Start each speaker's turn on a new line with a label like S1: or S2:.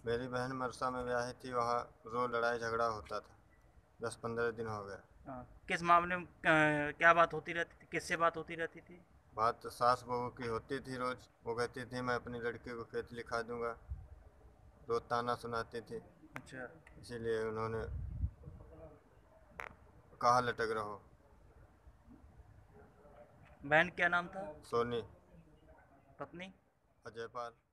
S1: मेरी बहन मरसा में ब्याही थी, वहाँ रोज लड़ाई झगड़ा होता था। 10-15 दिन हो गए।
S2: किस मामले में क्या बात होती रहती थी, किससे बात होती रहती थी?
S1: बात तो सास बहू की होती थी रोज। वो कहती थी मैं अपनी लड़की को खेत लिखा दूंगा। रोज ताना सुनाती थी।
S2: अच्छा।
S1: इसीलिए उन्होंने कहा लटक रहो।
S2: बहन क्या नाम था?
S1: सोनी।
S2: पत्नी?
S1: अजयपाल।